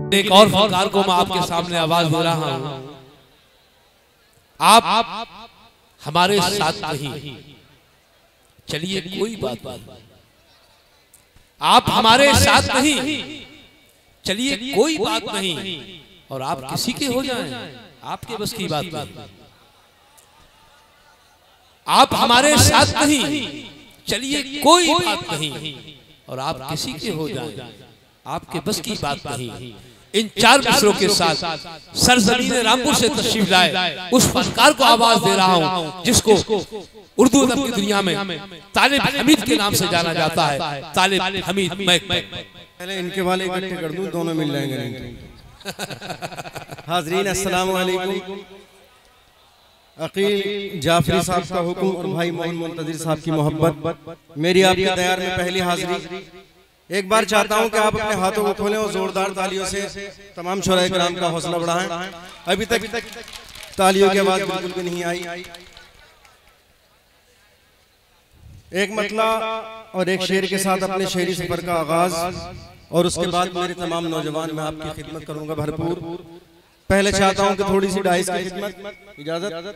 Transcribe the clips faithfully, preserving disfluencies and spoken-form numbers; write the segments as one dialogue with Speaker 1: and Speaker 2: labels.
Speaker 1: एक और फनकार को मैं आपके सामने आवाज दे रहा हूं। आप हमारे साथ नहीं, चलिए कोई बात नहीं। आप हमारे साथ नहीं, चलिए कोई बात नहीं। और आप किसी के हो जाएं, आपके बस की बात नहीं। आप हमारे साथ नहीं, चलिए कोई बात नहीं। और आप किसी के हो जाएं, आपके बस की बात नहीं। इन चार मिसरों के साथ सरजमीन रामपुर से तशरीफ लाए उस फनकार को आवाज दे रहा हूं जिसको उर्दू अदब की दुनिया में तालिब हमीद के नाम से जाना जाता है। तालिब हमीद।
Speaker 2: पहले इनके वाले इकट्ठे कर दूं, दोनों मिल जाएंगे। हाज़रीन अस्सलाम वालेकुम। अकील जाफरी साहब का हुक्म और भाई मोहन मुंतजिर साहब की मोहब्बत, मेरी आपके दयार में पहली हाजिरी। एक बार चाहता हूं कि आप अपने हाथों को खोलें और जोरदार तालियों से तमाम शोराए किराम का हौसला बढ़ाएं। अभी तक तालियों की आवाज बिल्कुल भी नहीं आई। एक मतला और एक शेर के साथ अपने शेरी सफर का आगाज, और उसके बाद मेरे तमाम नौजवान मैं आपकी खिदमत करूंगा भरपूर। पहले चाहता हूं कि थोड़ी सी डाइस की खिदमत, इजाजत।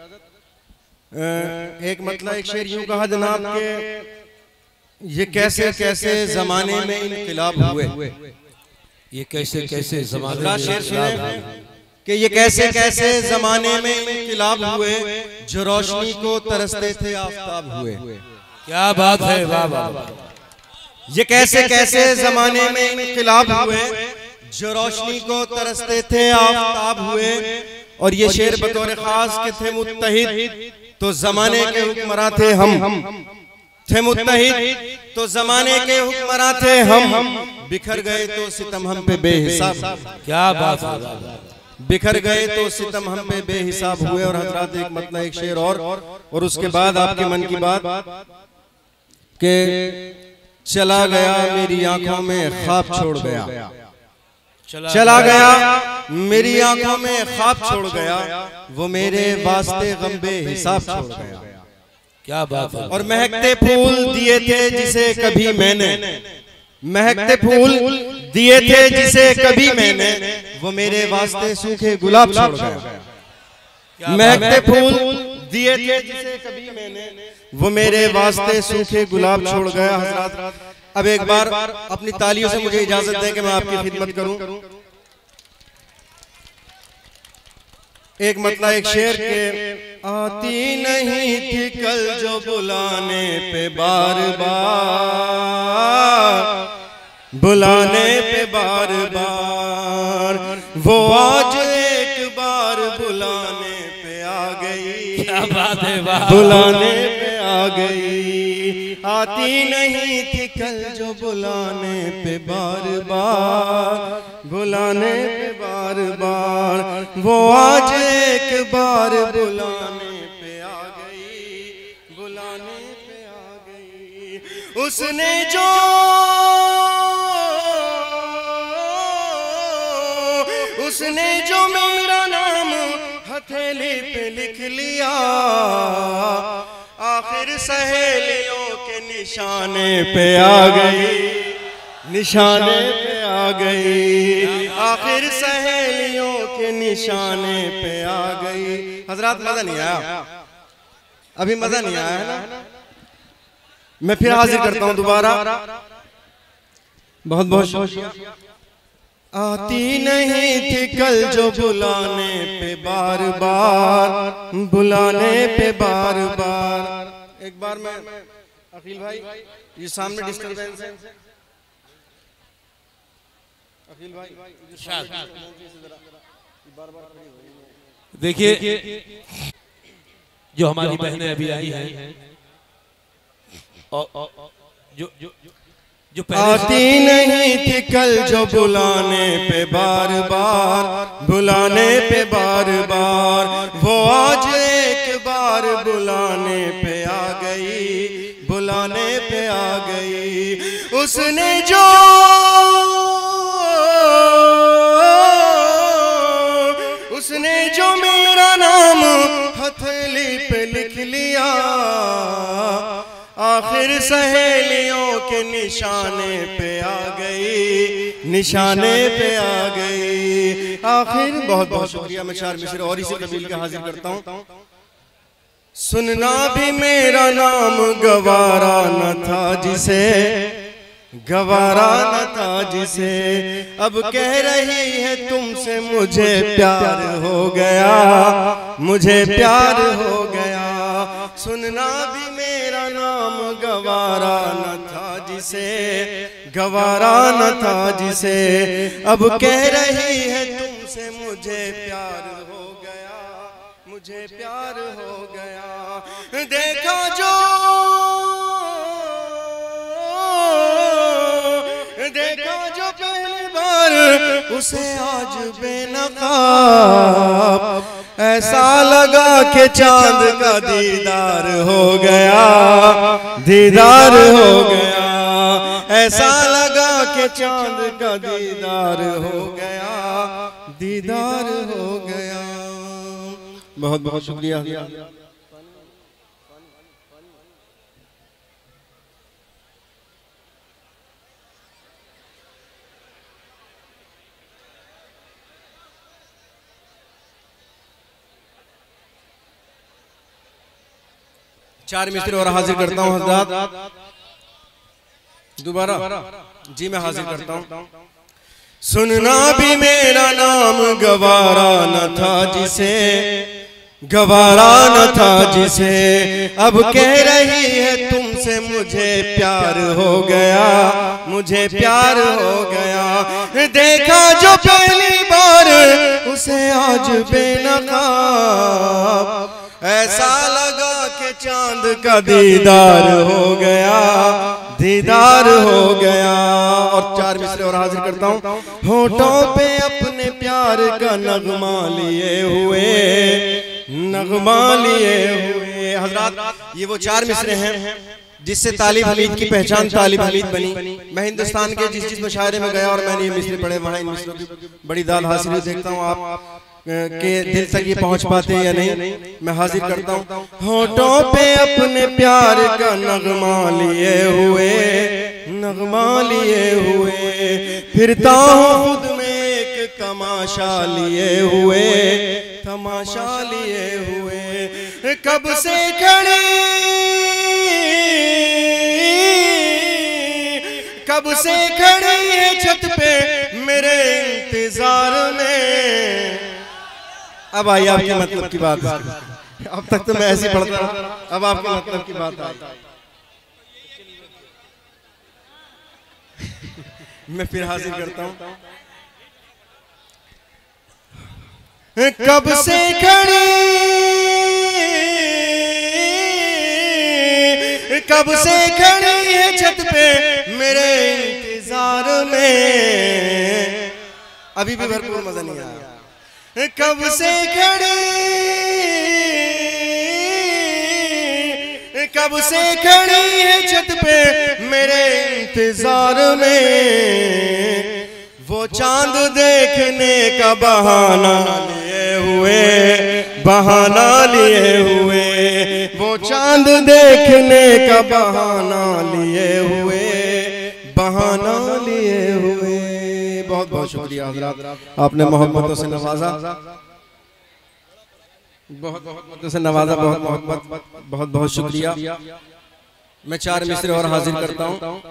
Speaker 2: एक मतला एक शेर यूं कहा जनाब के ये कैसे कैसे जमाने में इनकलाब हुए।
Speaker 1: ये कैसे कैसे जमाने में
Speaker 2: शेर सुने कि ये कैसे कैसे जमाने में इनकलाब हुए, जो रोशनी को तरसते थे आफताब हुए।
Speaker 1: क्या बात है, वाह वाह।
Speaker 2: ये कैसे कैसे जमाने में इनकलाब हुए, जो रोशनी को तरसते थे आफताब हुए। और ये शेर बतौर खास के थे मुत्तहिद, तो जमाने के हुक्मरां थे हम। थे मुत्तहिद तो जमाने के हुक्मरां थे हम। बिखर गए तो सितम हम पे बेहिसाब।
Speaker 1: क्या बात है।
Speaker 2: बिखर गए तो सितम हम पे बेहिसाब हुए। और हजरात एक मतलब एक शेर और और उसके बाद आपके मन की बात के चला गया मेरी आंखों में ख्वाब छोड़ गया। चला गया मेरी आंखों में ख्वाब छोड़ गया, वो मेरे वास्ते गम बेहिसाब छोड़ गया।
Speaker 1: क्या बात है।
Speaker 2: और महकते फूल दिए थे जिसे कभी मैंने, महकते फूल दिए थे जिसे कभी मैंने, वो मेरे वास्ते सूखे गुलाब छोड़ गया। महकते फूल दिए थे जिसे कभी मैंने, वो मेरे वास्ते सूखे गुलाब छोड़ गया। हजरात अब एक बार अपनी तालियों से मुझे इजाजत दें कि मैं आपकी खिदमत करूं। एक मतलब एक शेर के आती नहीं थी कल जो बुलाने पे बार बार, बुलाने पे बार बार, वो आज एक बार बुलाने पे आ गई।
Speaker 1: क्या बात है, वाह।
Speaker 2: बुलाने पे आ गई। आती नहीं थी कल जो बुलाने पे बार बार, बुलाने पे बार बार, वो आज एक बार बुलाने पे आ गई। बुलाने पे आ गई। उसने जो उसने जो मेरा नाम हथेली पे लिख लिया, आखिर सहेलियों के निशाने पे आ गई। निशाने पे आ गई, आखिर सहेलियों के निशाने पे आ गई। हजरात मजा नहीं आया, अभी मजा नहीं आया है ना। मैं फिर हाजिर करता हूं दोबारा। बहुत बहुत शुक्रिया। आती नहीं थी कल जो बुलाने पे बार बार, बुलाने पे बार बार। एक बार मैं अकील भाई ये सामने डिस्टर्बेंस है। अकील भाई
Speaker 1: देखिए जो हमारी बहनें अभी आई हैं और जो जो जो
Speaker 2: आती नहीं थी कल जो बुलाने पे बार बार, बुलाने पे बार बार, वो आज एक बार बुलाने पे आ गई। बुलाने पे आ गई। उसने जो उसने जो मेरा नाम हथेली पे लिख लिया, आखिर सहेलियों के निशाने पे आ गई, निशाने पे आ गई आखिर। बहुत बहुत शुक्रिया। मैं चार मिसरे और इसी कबील के हाजिर करता हूँ। सुनना भी मेरा नाम गवारा न था जिसे, गवारा न था जिसे, अब कह रही है तुमसे मुझे प्यार हो गया, मुझे प्यार हो गया। सुनना भी मेरा नाम गवारा न था जिसे, गवारा न था जिसे, अब कह रही है तुमसे मुझे प्यार हो गया, मुझे प्यार हो गया। देखा जो देखा जो पहली बार उसे आज बेनकाब ऐसा लगा कि चांद का दीदार हो गया, दीदार हो गया। ऐसा लगा कि चांद का दीदार हो गया, दीदार हो गया। बहुत बहुत शुक्रिया। चार मिस्त्री और हाजिर करता हूँ हज़रात दोबारा। जी मैं हाजिर करता हूँ। सुनना भी मेरा नाम गवारा न था जिसे, गवारा न था जिसे, अब कह रही है तुमसे मुझे प्यार हो गया, मुझे प्यार हो गया। देखा जो पहली बार उसे आज बेनकाब ऐसा लगा कि चांद का दीदार हो गया, दीदार हो गया। और चार मिसरे और हाजिर करता हूँ। होठों पे अपने प्यार का नगमा लिए हुए, नगमा लिए हुए। हजरात ये वो चार मिसरे हैं जिससे तालिब हमीद की पहचान तालिब हमीद बनी। मैं हिंदुस्तान के जिस जिस मुशायरे में गया और मैंने ये मिसरे पढ़े वहाँ इन मिसरों की बड़ी दाद हासिल हुई। देखता हूँ आप के दिल तक ये पहुंच पाते हैं या नहीं। मैं हाजिर करता हूँ। होठों पे अपने प्यार का नगमा लिए हुए, नगमा लिए हुए, फिरता हूँ खुद में एक तमाशा लिए हुए, तमाशा लिए हुए। कब से खड़ी, कब से खड़ी है छत पे मेरे इंतजार में। अब आई आपके मतलब की बात। अब तक तो मैं ऐसे ही पढ़ता रहा, अब आपके मतलब की बात आई। मैं फिर हाजिर करता हूँ। कब से खड़ी, कब से खड़ी है छत पे मेरे इंतजार में। अभी भी भरपूर मजा नहीं आया। कब से खड़ी, कब से खड़ी है छत पे मेरे इंतजार में। वो चांद देखने का बहाना लिए हुए, बहाना लिए हुए। वो चांद देखने का बहाना लिए हुए, बहाना लिए हुए। बहुत बहुत शुक्रिया हज़रात, आपने मोहब्बतों से नवाजा, बहुत मोहब्बतों से नवाजा। बहुत मोहब्बत, बहुत बहुत शुक्रिया। मैं चार मिसरे और हाजिर करता हूँ।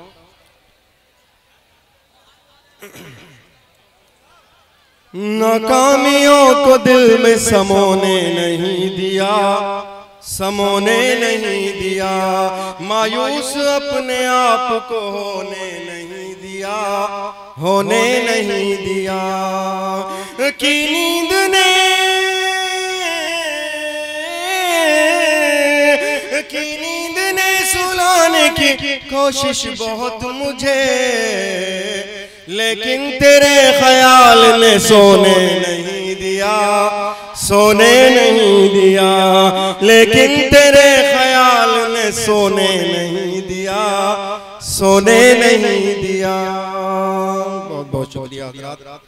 Speaker 2: नाकामियों को दिल में समोने नहीं दिया, समोने नहीं दिया। मायूस अपने आप को होने नहीं दिया, होने नहीं दिया। की नींद ने, की नींद ने सुलाने की कोशिश बहुत मुझे, लेकिन तेरे ख्याल ने सोने नहीं दिया, सोने नहीं दिया। लेकिन तेरे ख्याल ने सोने नहीं दिया, सोने नहीं दिया। बहुत बहुत शुक्रिया हज़रात।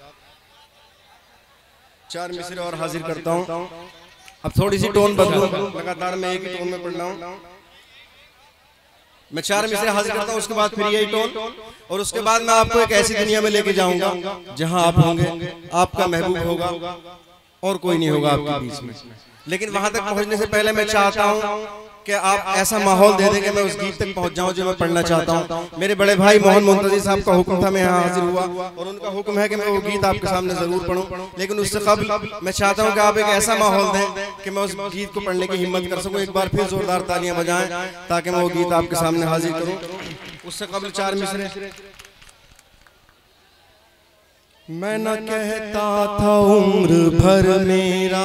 Speaker 2: चार मिसरे और हाजिर करता हूँ। अब थोड़ी सी टोन बदलूं, लगातार मैं एक ही टोन में पढ़ रहा हूँ। मैं चार मिसरे हाजिर करता हूँ, उसके बाद फिर यही टोन, और उसके बाद मैं आपको एक ऐसी दुनिया में लेके जाऊंगा जहां आप होंगे, आपका महबूब होगा और कोई नहीं होगा आपके बीच में। लेकिन वहां तक पहुंचने से पहले मैं चाहता हूं कि आप ऐसा माहौल दे दें कि मैं उस गीत तक पहुंच जाऊं जो मैं पढ़ना चाहता हूं। मेरे बड़े भाई मोहन मुंतजी साहब का हुक्म था, मैं यहाँ हाजिर हुआ और उनका हुक्म है कि मैं वो गीत आपके सामने जरूर पढ़ूं। लेकिन उससे कबल मैं चाहता हूं कि आप एक ऐसा माहौल दें कि मैं उस गीत को पढ़ने की हिम्मत कर सकूं। एक बार फिर जोरदार तालियां बजाएं ताकि मैं वो गीत आपके सामने हाजिर करूं। उससे कबल चार मिसरे। मैं न कहता था उम्र भर मेरा,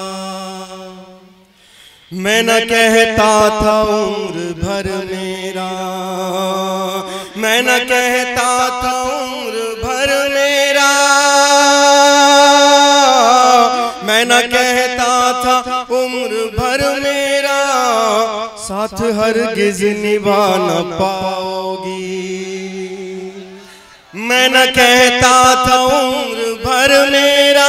Speaker 2: मैं न कहता था उम्र भर मेरा, मैं न कहता था उम्र भर मेरा, मैं न कहता था उम्र भर मेरा, साथ हरगिज़ निभा न पाओगी। मैं न कहता था उम्र भर मेरा,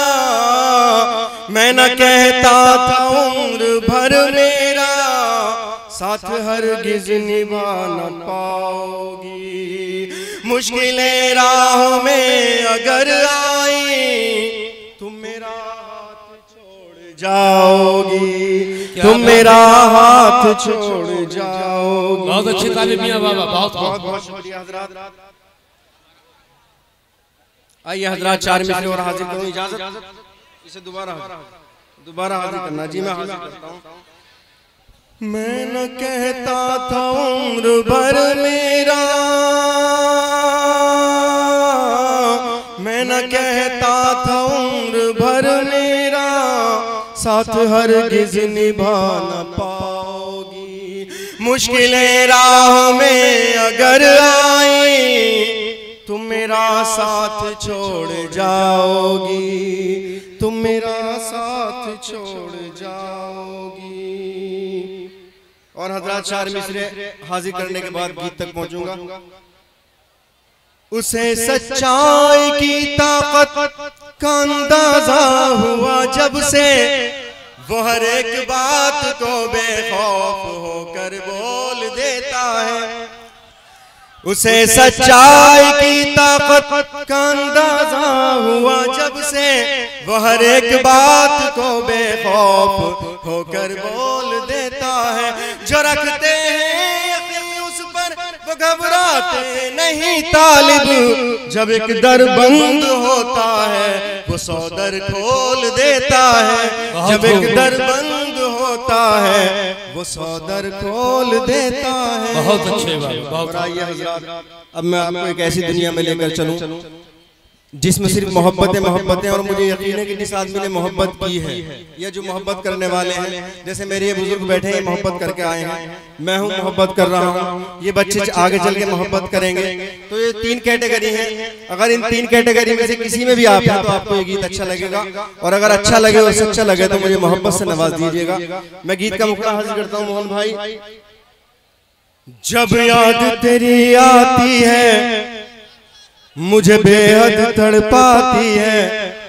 Speaker 2: मैं न कहता था उम्र भर मेरा, साथ हरगिज़ निभा न पाओगी। मुश्किलें राह में अगर आई, तुम मेरा हाथ छोड़ जाओगी, तुम मेरा हाथ छोड़ जाओगी।
Speaker 1: बहुत अच्छे तालिब मियां बाबा, बहुत बहुत
Speaker 2: बहुत शुक्रिया हजरात। आइए हजरात चार मिसरे और हाजिर करूं, इजाजत इसे दोबारा दोबारा हाजिर करना। जी मैं हाजिर करता हूं। मैं न कहता था उम्र भर मेरा, मैं न कहता था उम्र भर मेरा, साथ हरगिज़ निभा न पाओगी। मुश्किलें राह में अगर आई, तुम मेरा साथ छोड़ जाओगी, तुम मेरा साथ छोड़ जाओगी। और हजरात चार मिसरे हाजिर करने के बाद गीत तक पहुंचूंगा। उसे सच्चाई की ताकत का अंदाजा हुआ जब से, वो हर एक बात को बेखौफ होकर बोल देता है। उसे सच्चाई की ताकत का अंदाजा हुआ जब से, वो हर एक बात को बेखौफ होकर बोल देता है। जो रखते हैं यकीन उस पर वो घबराते नहीं तालिब, जब एक दर बंद होता है वो सौ दर खोल देता है। जब एक दर बंद होता है वो सौ दर खोल देता है।
Speaker 1: बहुत अच्छे बाबा।
Speaker 2: अब मैं आपको एक ऐसी दुनिया में लेकर चलूं जिसमें सिर्फ मोहब्बतें मोहब्बतें और मुझे यकीन है कि जिस आदमी ने मोहब्बत की है या जो मोहब्बत करने वाले हैं, जैसे मेरे ये बुजुर्ग बैठे हैं मोहब्बत करके आए हैं, मैं हूँ मोहब्बत कर रहा हूँ, ये बच्चे आगे चल के मोहब्बत करेंगे। तो ये तीन कैटेगरी हैं। अगर इन तीन कैटेगरी में से किसी में भी आप हैं तो आपको ये गीत अच्छा लगेगा, और अगर अच्छा लगे और सच्चा लगे तो मुझे मोहब्बत से नवाज दीजिएगा। मैं गीत का मुखड़ा हाजिर करता हूँ मोहन भाई। जब याद तेरी आती है मुझे बेहद तड़पाती है।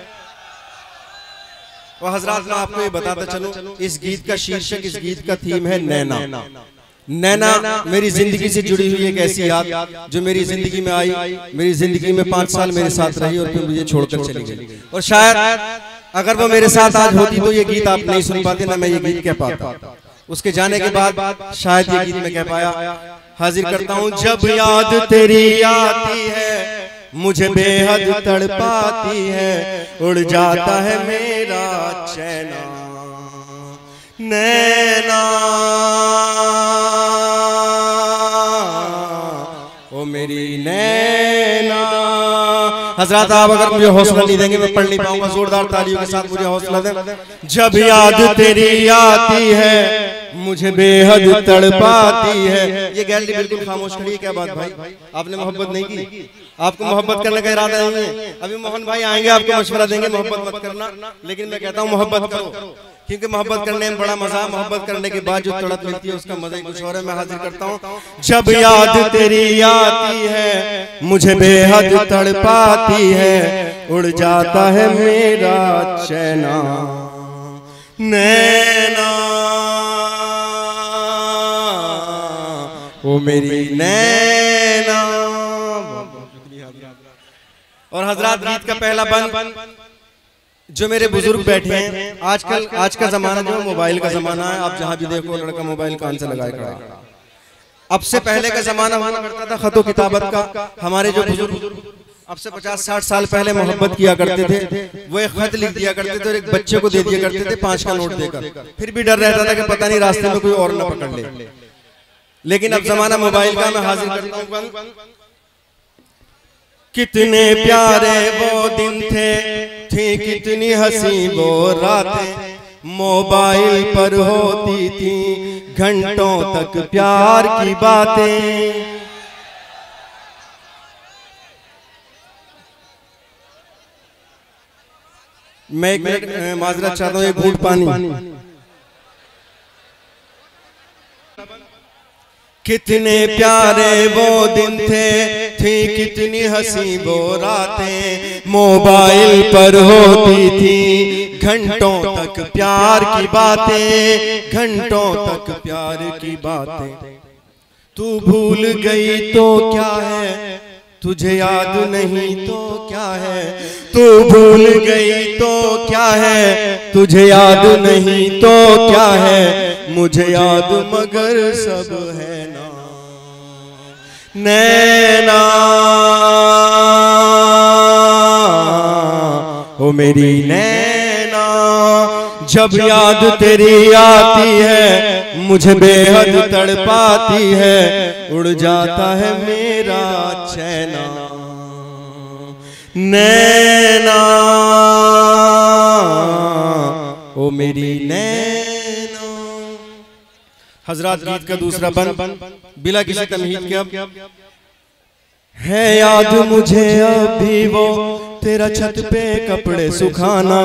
Speaker 2: और हजरात मैं आपको ये बताता चलूं, इस गीत का शीर्षक, इस गीत का थीम है नैना। नैना मेरी जिंदगी से जुड़ी हुई एक ऐसी याद जो मेरी जिंदगी में आई, मेरी जिंदगी में पांच साल मेरे साथ रही और फिर मुझे छोड़कर चली गई। और शायद अगर वो मेरे साथ आज होती तो ये गीत आप नहीं सुन पाते, ना मैं ये गीत कह पाता। उसके जाने के बाद शायद ये गीत मैं कह पाया। हाजिर करता हूँ। जब याद तेरी आती है मुझे बेहद तड़पाती है, उड़ जाता है मेरा चैना नैना, ओ मेरी नैना। हजरात आप अगर मुझे हौसला नहीं देंगे मैं पढ़ नहीं पाऊंगा, जोरदार तालियों के साथ मुझे हौसला दें। जब याद तेरी आती है मुझे बेहद तड़पाती है। ये गैलरी बिल्कुल खामोश खड़ी है। क्या बात भाई, आपने मोहब्बत नहीं की? आपको मोहब्बत करने का इरादा नहीं है? अभी मोहन भाई आएंगे आपको मशवरा देंगे मोहब्बत मत करना, लेकिन मैं कहता हूँ मोहब्बत करो, क्योंकि मोहब्बत करने में बड़ा मजा, मोहब्बत करने के बाद जो तड़प मिलती है उसका मजा ही कुछ और है। मैं हाजिर करता हूँ। जब याद तेरी आती है मुझे बेहद तड़पाती है, उड़ जाता है मेरा चैना नैना, ओ ओ मेरी नैना। और हजरात गीत का पहला बंद जो मेरे बुजुर्ग बैठे हैं, आजकल आज का जमाना जो मोबाइल का जमाना है, आप जहां भी देखो लड़का मोबाइल कान से लगाए खड़ा है। अब से पहले का जमाना हुआ करता था खतो किताबत का। हमारे जो बुजुर्ग अब से पचास साठ साल पहले मोहब्बत किया करते थे, वो एक खत लिख दिया करते थे और एक बच्चे को दे दिया करते थे पांच का नोट देकर। फिर भी डर रहता था कि पता नहीं रास्ते में कोई और न पकड़ ले। लेकिन अब जमाना मोबाइल का। मैं हाजिर करता हूं, कितने प्यारे वो दिन थे, थी कितनी हंसी वो रातें, मोबाइल पर होती थी घंटों तक प्यार की बातें। मैं एक मिनट माजरत चाहता हूँ, एक घूंट पानी। कितने प्यारे वो दिन थे, थी कितनी हंसी वो रातें, मोबाइल पर होती थी घंटों तक प्यार की बातें, घंटों तक प्यार की बातें। तू भूल गई तो क्या है, तुझे याद नहीं तो क्या है, तू भूल गई तो क्या है, तुझे याद नहीं तो क्या है, मुझे याद मगर सब है ना नैना। ओ मेरी नैना, जब याद तेरी आती है मुझे बेहद तड़पाती है, उड़ जाता है मेरा चैना नैना। ओ मेरी नैना। हजरात गीत का दूसरा बंद बिला किसी तमहीद के अब है याद मुझे अभी वो तेरा छत पे कपड़े सुखाना,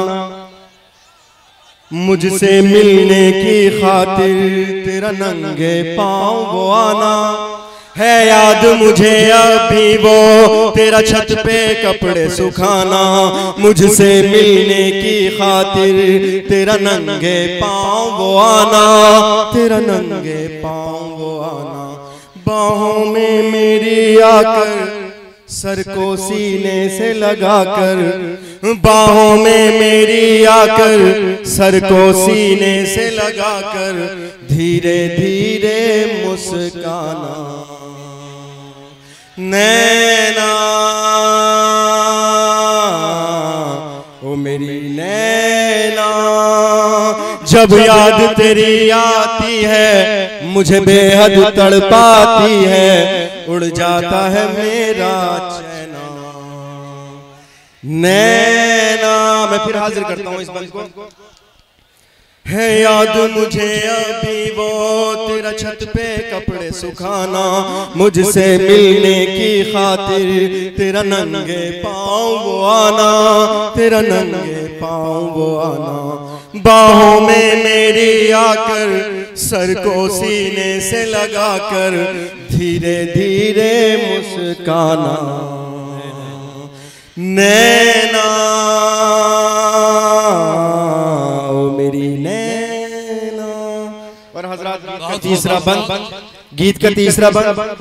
Speaker 2: मुझसे मिलने की खातिर तेरा नंगे पाँव वो आना। है याद मुझे अभी वो तेरा छत पे कपड़े सुखाना, मुझसे मिलने की खातिर तेरा नंगे पाँव वो आना, तेरा नंगे पाँव वो आना। बाहों में मेरी आकर सर को सीने से लगाकर, बाहों में मेरी आकर सर को सीने से लगाकर, धीरे धीरे मुस्काना नैना। ओ मेरी नैना, जब याद तेरी आती है मुझे बेहद तड़पाती है, उड़ जाता है मेरा चैना नैना। मैं फिर हाजिर करता हूँ इस बंद को। है याद मुझे अभी वो तेरा छत पे कपड़े सुखाना, मुझसे मिलने की खातिर तेरा नंगे पाँव वो आना, तेरा नंगे पाँव वो आना। बाहों में मेरी आकर सर को सीने से लगाकर, धीरे धीरे मुस्काना नैना। ओ मेरी नैना। और हजरात तीसरा बंद, गीत का तीसरा बंद।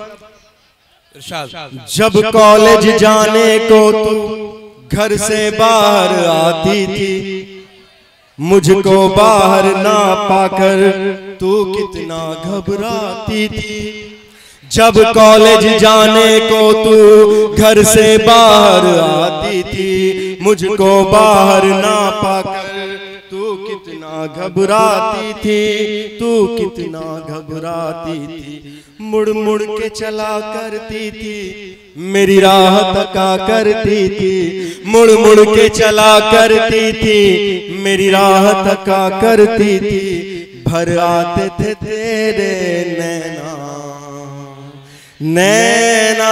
Speaker 2: जब कॉलेज जाने को तू घर से बाहर आती थी, मुझको बाहर ना पाकर तू कितना घबराती थी। जब कॉलेज जाने को तू घर से बाहर आती थी, मुझको बाहर ना पाकर तू कितना घबराती थी, तू कितना घबराती थी। मुड़ मुड़ के चला करती थी, मेरी राह तका करती थी, मुड़ मुड़ के चला करती थी, मेरी राह तका करती थी। भर आते थे तेरे नैना नैना।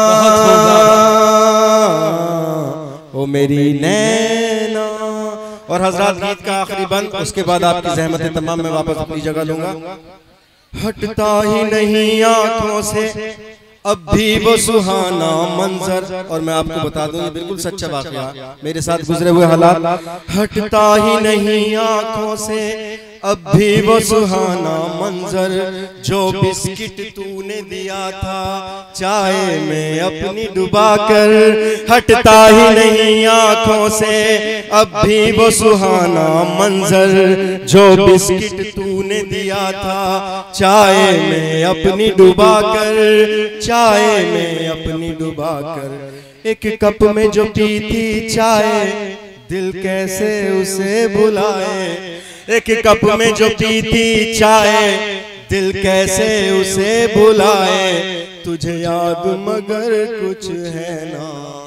Speaker 2: ओ मेरी नैना। और हजरात गीत का आखिरी बंद, उसके बाद आपकी ज़हमत तमाम मैं वापस अपनी जगह लूंगा। हटता ही नहीं आंखों से अब भी वो सुहाना मंजर। और मैं आपको बता दूं ये बिल्कुल सच्चा वाकया, मेरे साथ गुजरे हुए हालात। हटता ही नहीं आंखों से अब भी वो सुहाना मंजर जो बिस्किट तूने दिया था चाय में अपनी डुबा कर हटता ही नहीं आंखों से। अब भी वो सुहाना मंजर जो बिस्किट तूने दिया था चाय में अपनी डुबा कर, चाय में अपनी डुबा कर। एक कप में जो पीती चाय दिल कैसे उसे भुलाए, एक कप में जो पीती चाय दिल कैसे उसे भुलाए। तुझे याद मगर कुछ है ना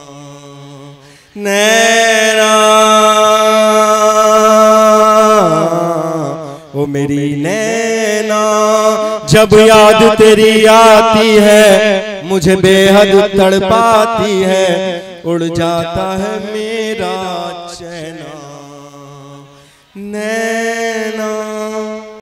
Speaker 2: नैना, ओ मेरी नैना, जब याद तेरी आती है मुझे बेहद तड़पाती है, उड़ जाता है मेरा चैना नैना।